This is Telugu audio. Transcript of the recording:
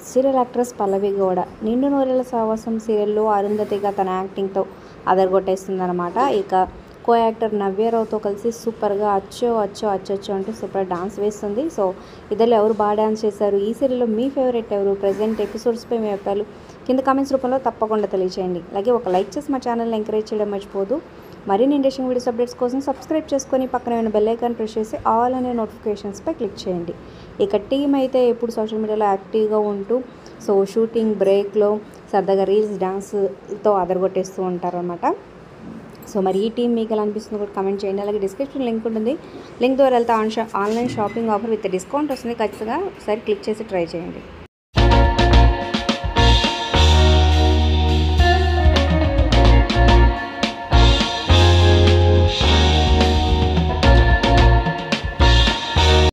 సీరియల్ యాక్ట్రెస్ పల్లవి గౌడ నిండు నూరేళ్ల సావాసం సీరియల్లో అరుంధతిగా తన యాక్టింగ్తో అదరగొట్టేస్తుందన్నమాట. ఇక కో యాక్టర్ నవ్యారావుతో కలిసి సూపర్గా అచ్చో అంటూ సూపర్ డాన్స్ వేస్తుంది. సో ఇద్దరు ఎవరు బాగా డాన్స్ చేశారు, ఈ సీరియల్లో మీ ఫేవరెట్ ఎవరు, ప్రజెంట్ ఎపిసోడ్స్పై మీ అభిప్రాయాలు కింద కామెంట్స్ రూపంలో తప్పకుండా తెలియచేయండి. అలాగే ఒక లైక్ చేసి మా ఛానల్ని ఎంకరేజ్ చేయడం మర్చిపోదు. మరిన్ని ఇంట్రెస్టింగ్ వీడియోస్ అప్డేట్స్ కోసం సబ్స్క్రైబ్ చేసుకొని పక్కన ఉన్న బెల్ ఐకాన్ ప్రెస్ చేసి ఆల్ అనే నోటిఫికేషన్స్పై క్లిక్ చేయండి. ఇక టీం అయితే ఎప్పుడు సోషల్ మీడియాలో యాక్టివ్గా ఉంటూ సో షూటింగ్ బ్రేక్లో సరదాగా రీల్స్ డాన్స్తో అదరగొట్టేస్తూ ఉంటారనమాట. సో మరి ఈ టీం మీకు ఎలా అనిపిస్తుందో కూడా కమెంట్ చేయండి. అలాగే డిస్క్రిప్షన్ లింక్ ఉంటుంది, లింక్ ద్వారా వెళ్తే online shopping offer with discount వస్తుంది. ఖచ్చితంగా ఒకసారి క్లిక్ చేసి ట్రై చేయండి.